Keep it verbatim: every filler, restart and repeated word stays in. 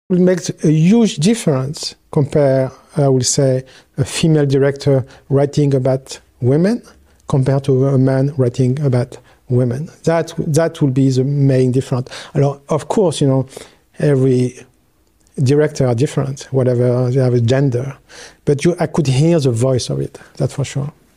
It makes a huge difference compare, I will say, a female director writing about women compared to a man writing about women. That that will be the main difference. Alors, of course, you know, every director are different, whatever they have a gender, but you, I could hear the voice of it. That's for sure.